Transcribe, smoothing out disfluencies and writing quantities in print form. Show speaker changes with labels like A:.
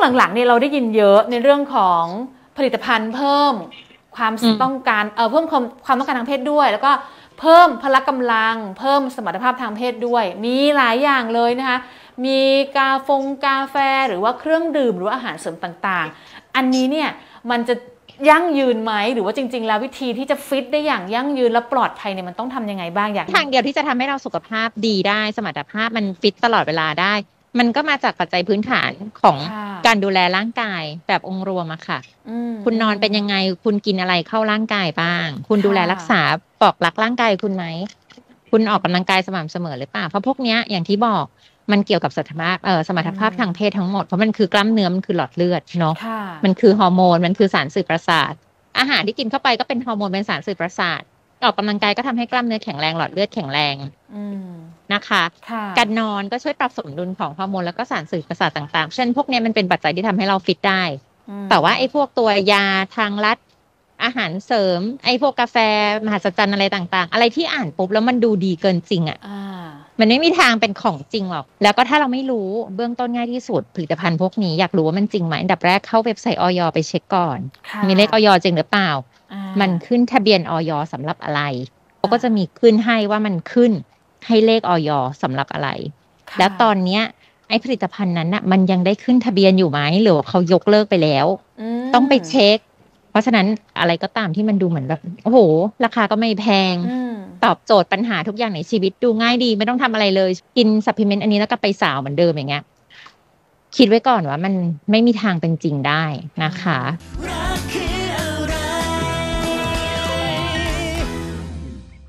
A: หลังๆเนี่ยเราได้ยินเยอะในเรื่องของผลิตภัณฑ์เพิ่มความต้องการเพิ่มความต้องการทางเพศด้วยแล้วก็เพิ่มพละกำลังเพิ่มสมรรถภาพทางเพศด้วยมีหลายอย่างเลยนะคะมีกาแฟหรือว่าเครื่องดื่มหรือว่าอาหารเสริมต่างๆอันนี้เนี่ยมันจะยั่งยืนไหมหรือว่าจริงๆแล้ววิธีที่จะฟิตได้อย่างยั่งยืนและปลอดภัยเนี่ยมันต้องทำยังไงบ้างอย่าง
B: ทางเดียวที่จะทำให้เราสุขภาพดีได้สมรรถภาพมันฟิตตลอดเวลาได้มันก็มาจากปัจจัยพื้นฐานของการดูแลร่างกายแบบองค์รวมอะค่ะคุณนอนเป็นยังไงคุณกินอะไรเข้าร่างกายบ้างคุณดูแลรักษาปลอกรักร่างกายคุณไหมคุณออกกำลังกายสม่ำเสมอหรือเปล่าเพราะพวกเนี้ยอย่างที่บอกมันเกี่ยวกับสมรรถภาพทางเพศทั้งหมดเพราะมันคือกล้ามเนื้อมันคือหลอดเลือดเนาะมันคือฮอร์โมนมันคือสารสื่อประสาทอาหารที่กินเข้าไปก็เป็นฮอร์โมนเป็นสารสื่อประสาทออกกำลังกายก็ทำให้กล้ามเนื้อแข็งแรงหลอดเลือดแข็งแรงนะคะการนอนก็ช่วยปรับสมดุลของฮอร์โมนแล้วก็สารสื่อประสาทต่างๆเช่นพวกนี้มันเป็นปัจจัยที่ทำให้เราฟิตได้แต่ว่าไอ้พวกตัวยาทางลัดอาหารเสริมไอ้พวกกาแฟมหัศจรรย์อะไรต่างๆอะไรที่อ่านปุ๊บแล้วมันดูดีเกินจริงอ่ะมันไม่มีทางเป็นของจริงหรอกแล้วก็ถ้าเราไม่รู้เบื้องต้นง่ายที่สุดผลิตภัณฑ์พวกนี้อยากรู้ว่ามันจริงไหมอันดับแรกเข้าเว็บไซต์ อย.ไปเช็คก่อนมีเลข อย.จริงหรือเปล่ามันขึ้นทะเบียน อย.สำหรับอะไรเขาก็จะมีขึ้นให้ว่ามันขึ้นให้เลข อย.สำหรับอะไรแล้วตอนเนี้ยไอ้ผลิตภัณฑ์นั้นน่ะมันยังได้ขึ้นทะเบียนอยู่ไหมหรือเขายกเลิกไปแล้วต้องไปเช็คเพราะฉะนั้นอะไรก็ตามที่มันดูเหมือนแบบโอ้โหราคาก็ไม่แพงตอบโจทย์ปัญหาทุกอย่างในชีวิตดูง่ายดีไม่ต้องทำอะไรเลยกินซัพพลิเมนต์อันนี้แล้วก็ไปสาวเหมือนเดิมอย่างเงี้ยคิดไว้ก่อนว่ามันไม่มีทางเป็นจริงได้นะคะ